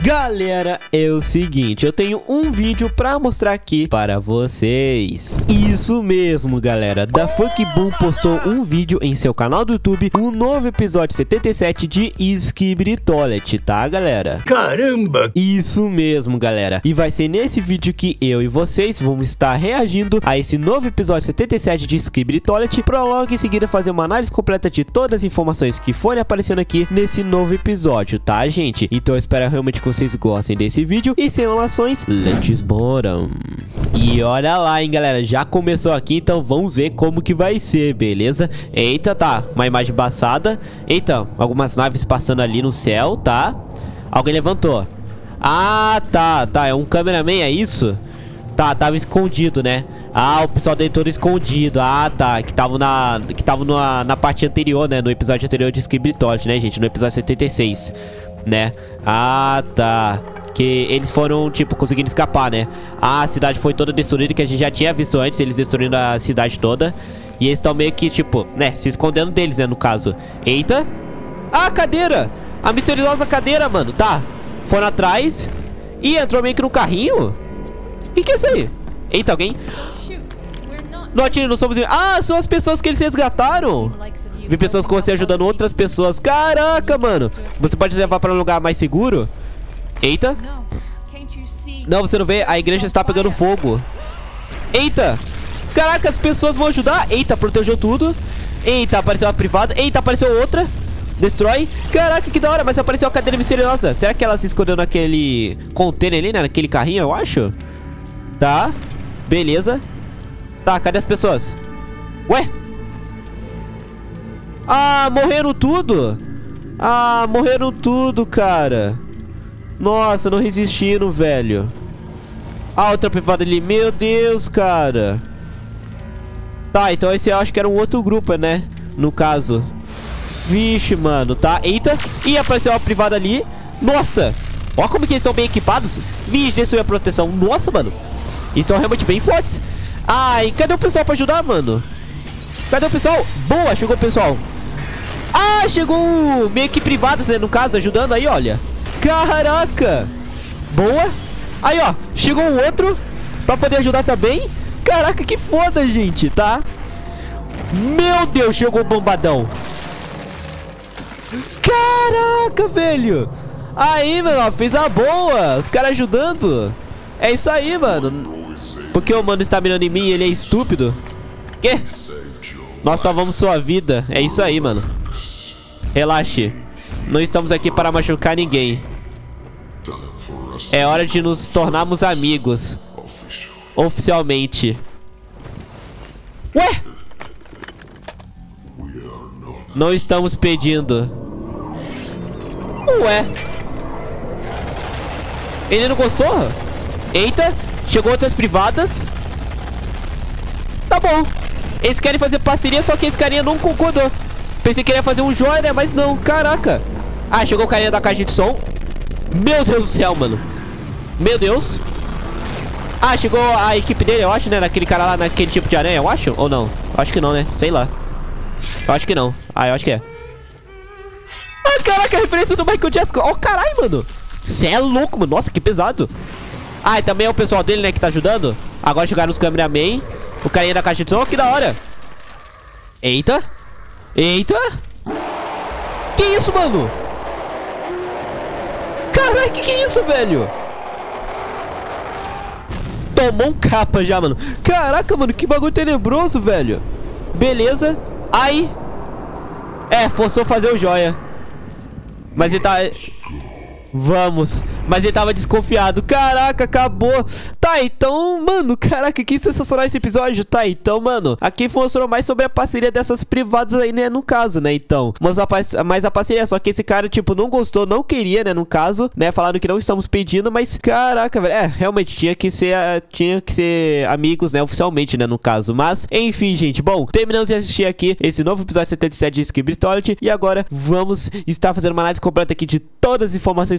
Galera, é o seguinte, eu tenho um vídeo pra mostrar aqui para vocês. Isso mesmo, galera, da Funk Boom postou um vídeo em seu canal do YouTube, um novo episódio 77 de Skibidi Toilet, tá, galera? Caramba! Isso mesmo, galera. E vai ser nesse vídeo que eu e vocês vamos estar reagindo a esse novo episódio 77 de Skibidi Toilet, pra logo em seguida fazer uma análise completa de todas as informações que forem aparecendo aqui nesse novo episódio, tá, gente? Então eu espero realmente que vocês gostem desse vídeo e sem enrolações, let's bora. E olha lá, hein, galera, já começou aqui, então vamos ver como que vai ser, beleza? Eita, tá, uma imagem embaçada. Eita, algumas naves passando ali no céu, tá? Alguém levantou. Ah, tá, é um cameraman, é isso? Tá, tava escondido, né? Ah, o pessoal dele todo escondido. Ah, tá, que tava na parte anterior, né? No episódio anterior de Skibidi Toilet, né, gente? No episódio 76, né? Ah, tá. Que eles foram, tipo, conseguindo escapar, né? Ah, a cidade foi toda destruída, que a gente já tinha visto antes, eles destruindo a cidade toda. E eles estão meio que, tipo, né, se escondendo deles, né, no caso. Eita. Ah, a cadeira. A misteriosa cadeira, mano. Tá, foram atrás. E entrou meio que no carrinho. O que é isso aí? Eita, alguém. Não atire, não somos... Ah, são as pessoas que eles resgataram. Vi pessoas com você ajudando outras pessoas. Caraca, mano. Você pode levar para um lugar mais seguro? Eita. Não, você não vê? A igreja está pegando fogo. Eita. Caraca, as pessoas vão ajudar. Eita, protegeu tudo. Eita, apareceu uma privada. Eita, apareceu outra. Destrói. Caraca, que da hora. Mas apareceu a cadeira misteriosa. Será que ela se escondeu naquele container ali, né? Naquele carrinho, eu acho. Tá. Beleza. Tá, cadê as pessoas? Ué? Ah, morreram tudo. Ah, morreram tudo, cara. Nossa, não resistiram, velho. Ah, outra privada ali. Meu Deus, cara. Tá, então esse eu acho que era um outro grupo, né? No caso. Vixe, mano, tá? Eita. Ih, apareceu uma privada ali. Nossa. Ó como que eles estão bem equipados. Vixe, destruiu a proteção. Nossa, mano. Eles estão realmente bem fortes. Ai, cadê o pessoal pra ajudar, mano? Cadê o pessoal? Boa, chegou o pessoal. Ah, chegou meio que privadas, né, no caso, ajudando aí, olha. Caraca. Boa. Aí, ó, chegou um outro pra poder ajudar também. Caraca, que foda, gente, tá? Meu Deus, chegou o bombadão. Caraca, velho. Aí, mano, ó, fez a boa. Os caras ajudando. É isso aí, mano. Porque o mano está mirando em mim e ele é estúpido. Quê? Nós salvamos sua vida. É isso aí, mano. Relaxe. Não estamos aqui para machucar ninguém. É hora de nos tornarmos amigos. Oficialmente. Ué? Não estamos pedindo. Ué? Ele não gostou? Eita. Chegou outras privadas. Tá bom. Eles querem fazer parceria, só que esse carinha não concordou. Pensei que ele ia fazer um joia, né? Mas não, caraca. Ah, chegou o carinha da caixa de som. Meu Deus do céu, mano. Meu Deus. Ah, chegou a equipe dele, eu acho, né? Naquele cara lá, naquele tipo de aranha, eu acho? Ou não? Acho que não, né? Sei lá. Eu acho que não. Ah, eu acho que é. Ah, caraca, a referência do Michael Jackson. Ó, caralho, mano. Você é louco, mano. Nossa, que pesado. Ah, e também é o pessoal dele, né, que tá ajudando. Agora chegaram os cameraman. O carinha da caixa de som, que da hora. Eita. Eita. Que isso, mano? Caralho, que é isso, velho? Tomou um capa já, mano. Caraca, mano, que bagulho tenebroso, velho. Beleza. Aí. É, forçou fazer o joia. Mas ele tá... Vamos. Mas ele tava desconfiado. Caraca, acabou. Tá, então, mano, caraca, que sensacional esse episódio. Tá, então, mano, aqui mostrou mais sobre a parceria dessas privadas aí, né, no caso, né, então. Mostrou mais a parceria, só que esse cara, tipo, não gostou, não queria, né, no caso, né, falaram que não estamos pedindo, mas, caraca, velho, realmente, tinha que ser amigos, né, oficialmente, né, no caso. Mas, enfim, gente, bom, terminamos de assistir aqui esse novo episódio 77 de Skibidi Toilet, e agora vamos estar fazendo uma análise completa aqui de todas as informações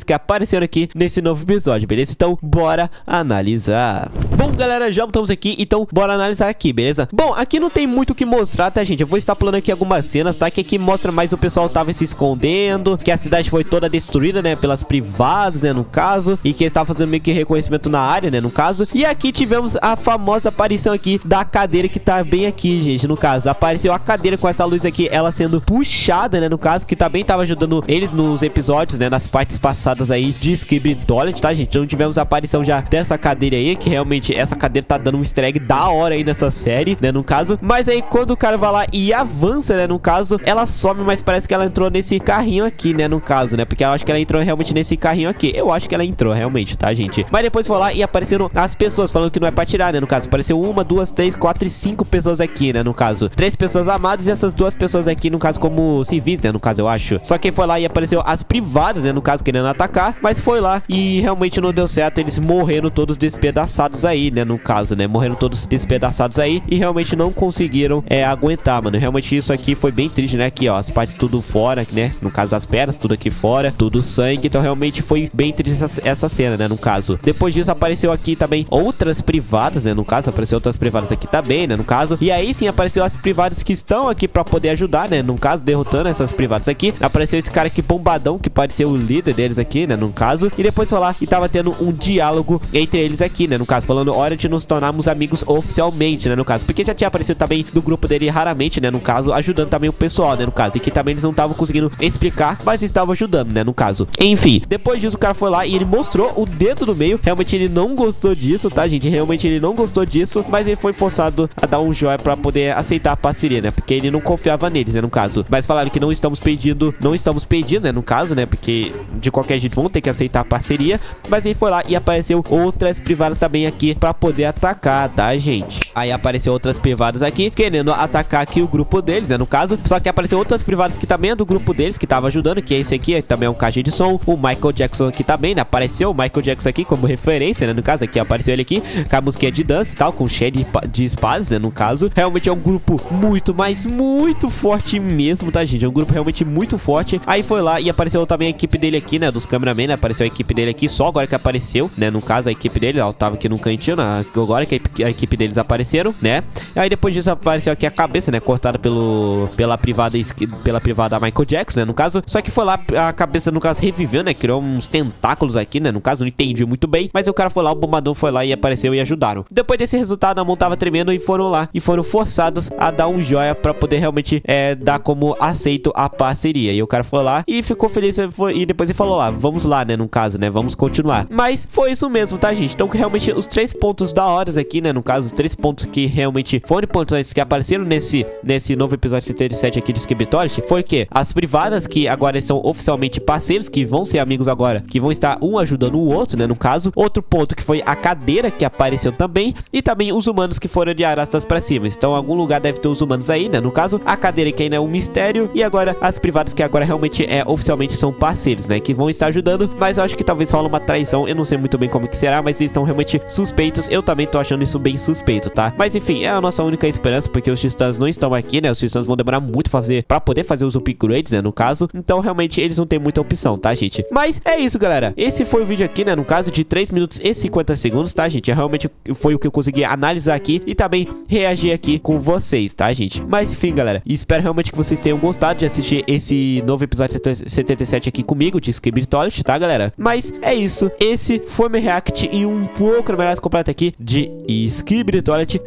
que apareceram aqui nesse novo episódio, beleza? Então, bora analisar. Bom, galera, já estamos aqui, então bora analisar aqui, beleza? Bom, aqui não tem muito o que mostrar, tá, gente? Eu vou estar pulando aqui algumas cenas, tá? Que aqui mostra mais o pessoal tava se escondendo, que a cidade foi toda destruída, né? Pelas privadas, né? No caso, e que eles estavam fazendo meio que reconhecimento na área, né? No caso. E aqui tivemos a famosa aparição aqui da cadeira que tá bem aqui, gente. No caso, apareceu a cadeira com essa luz aqui, ela sendo puxada, né? No caso, que também tava ajudando eles nos episódios, né? Nas partes passadas aí de Skibidi Toilet, tá, gente? Então tivemos a aparição já dessa cadeira aí, que realmente essa cadeira tá dando um easter egg da hora aí nessa série, né? No caso. Mas aí quando o cara vai lá e avança, né? No caso, ela some, mas parece que ela entrou nesse carrinho aqui, né? No caso, né? Porque eu acho que ela entrou realmente nesse carrinho aqui. Eu acho que ela entrou realmente, tá, gente? Mas depois foi lá e apareceram as pessoas falando que não é pra tirar, né? No caso, apareceu 1, 2, 3, 4 e 5 pessoas aqui, né? No caso, 3 pessoas amadas e essas 2 pessoas aqui, no caso, como civis, né? No caso, eu acho. Só que foi lá e apareceu as privadas, né? No caso, querendo atacar, mas foi lá e realmente não deu certo. Eles morreram todos despedaçados aí, né? No caso, né? Morreram todos despedaçados aí e realmente não conseguiram aguentar, mano. Realmente isso aqui foi bem triste, né? Aqui, ó, as partes tudo fora, né? No caso, as pernas, tudo aqui fora, tudo sangue. Então realmente foi bem triste essa cena, né? No caso. Depois disso apareceu aqui também outras privadas, né? No caso, apareceu outras privadas aqui também, né? No caso. E aí sim apareceu as privadas que estão aqui pra poder ajudar, né? No caso, derrotando essas privadas aqui. Apareceu esse cara aqui bombadão, que pareceu o líder deles aqui, né? No caso. E depois foi lá e tava tendo um diálogo entre eles aqui, né? No caso, falando, hora de nos tornarmos amigos oficialmente, né? No caso. Porque já tinha aparecido também do grupo dele raramente, né? No caso, ajudando também o pessoal, né? No caso. E que também eles não estavam conseguindo explicar, mas estavam ajudando, né? No caso. Enfim, depois disso o cara foi lá e ele mostrou o dedo do meio. Realmente ele não gostou disso, tá, gente? Realmente ele não gostou disso, mas ele foi forçado a dar um joia pra poder aceitar a parceria, né? Porque ele não confiava neles, né? No caso. Mas falaram que não estamos pedindo, né? No caso, né? Porque de qualquer jeito vão ter que aceitar a parceria. Mas ele foi lá e apareceu outras privadas também aqui pra poder atacar, tá, gente? Aí apareceu outras privadas aqui querendo atacar aqui o grupo deles, né? No caso. Só que apareceu outras privadas que também é do grupo deles, que tava ajudando, que é esse aqui, também é um caixa de som. O Michael Jackson aqui também, né? Apareceu o Michael Jackson aqui como referência, né? No caso, aqui apareceu ele aqui com a musiquinha de dança e tal, com cheio de espadas, né? No caso, realmente é um grupo muito, mas muito forte mesmo, tá, gente? É um grupo realmente muito forte. Aí foi lá e apareceu também a equipe dele aqui, né? Dos cameramen, né? Apareceu a equipe dele aqui, só agora que apareceu, né? No caso, a equipe dele, ó, tava aqui no cantinho, né? Agora que a equipe deles apareceram, né? Aí depois disso apareceu aqui a cabeça, né? Cortada pela privada Michael Jackson, né? No caso, só que foi lá a cabeça, no caso, reviveu, né? Criou uns tentáculos aqui, né? No caso, não entendi muito bem, mas o cara foi lá, o bombadão foi lá e apareceu e ajudaram. Depois desse resultado, a mão tava tremendo e foram lá e foram forçados a dar um joia pra poder realmente dar como aceito a parceria. E o cara foi lá e ficou feliz e depois ele falou lá, vamos lá, né? No caso, né? Vamos continuar. Mas foi isso mesmo, tá, gente? Então, realmente, os 3 pontos da hora aqui, né? No caso, os 3 pontos que realmente foram importantes que apareceram nesse novo episódio 77 aqui de Skibidi Toilet foi que as privadas que agora são oficialmente parceiros, que vão ser amigos agora, que vão estar um ajudando o outro, né? No caso, outro ponto que foi a cadeira que apareceu também, e também os humanos que foram de arastas pra cima. Então, em algum lugar deve ter os humanos aí, né? No caso, a cadeira que ainda é um mistério, e agora as privadas que agora realmente oficialmente são parceiros, né? Que vão estar ajudando, mas eu acho que talvez rola uma traição. Eu não sei muito bem como que será, mas eles estão realmente suspeitos. Eu também tô achando isso bem suspeito, tá? Mas enfim, é a nossa única esperança, porque os titãs não estão aqui, né? Os titãs vão demorar muito pra poder fazer os upgrades, né? No caso, então realmente eles não tem muita opção, tá, gente? Mas é isso, galera. Esse foi o vídeo aqui, né? No caso de 3 minutos e 50 segundos, tá, gente? Realmente foi o que eu consegui analisar aqui e também reagir aqui com vocês, tá, gente? Mas enfim, galera, espero realmente que vocês tenham gostado de assistir esse novo episódio 77 aqui comigo de Skibidi Toilet, tá, galera? Mas é isso. Esse foi meu react e um pouco mais completo aqui de Skibidi Toilet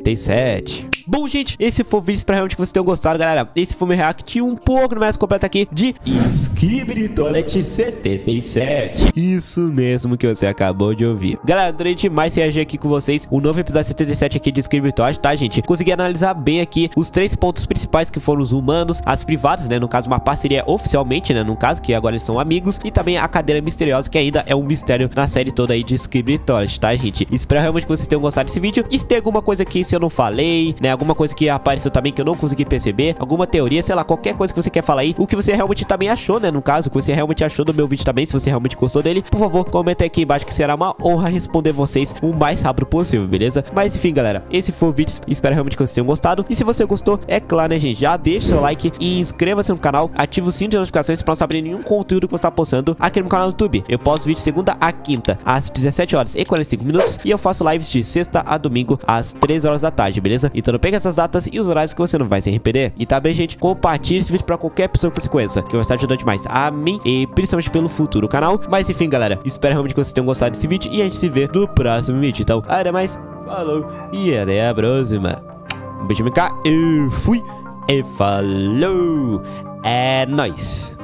77. Bom, gente, esse foi o vídeo, espero realmente que vocês tenham gostado, galera. Esse foi meu react um pouco mais completo aqui de Skibidi Toilet 77. Isso mesmo que você acabou de ouvir. Galera, adorei demais reagir aqui com vocês. O novo episódio 77 aqui de Skibidi Toilet, tá, gente? Consegui analisar bem aqui os 3 pontos principais, que foram os humanos, as privadas, né? No caso, uma parceria oficialmente, né? No caso, que agora eles são amigos. E também a cadeira misteriosa, que ainda é um mistério na série toda aí de Skibidi Toilet, tá, gente? Espero realmente que vocês tenham gostado desse vídeo. E se tem alguma coisa aqui se eu não falei, né? Alguma coisa que apareceu também que eu não consegui perceber, alguma teoria, sei lá, qualquer coisa que você quer falar aí, o que você realmente também achou, né? No caso, o que você realmente achou do meu vídeo também, se você realmente gostou dele, por favor, comenta aí aqui embaixo que será uma honra responder vocês o mais rápido possível, beleza? Mas enfim, galera, esse foi o vídeo, espero realmente que vocês tenham gostado. E se você gostou, é claro, né, gente, já deixa seu like e inscreva-se no canal, ativa o sininho de notificações pra não saber nenhum conteúdo que você tá postando. inscrevendo aqui no canal do YouTube. Eu posto vídeo segunda a quinta, às 17 horas e 45 minutos. E eu faço lives de sexta a domingo, às 3 horas da tarde, beleza? Então não perca essas datas e os horários que você não vai se arrepender. E tá bem, gente? Compartilhe esse vídeo pra qualquer pessoa que você conheça, que vai estar ajudando demais a mim e principalmente pelo futuro do canal. Mas enfim, galera, espero realmente que vocês tenham gostado desse vídeo e a gente se vê no próximo vídeo. Então, até mais, falou e até a próxima. Um beijo, cá, eu fui e falou, é nóis.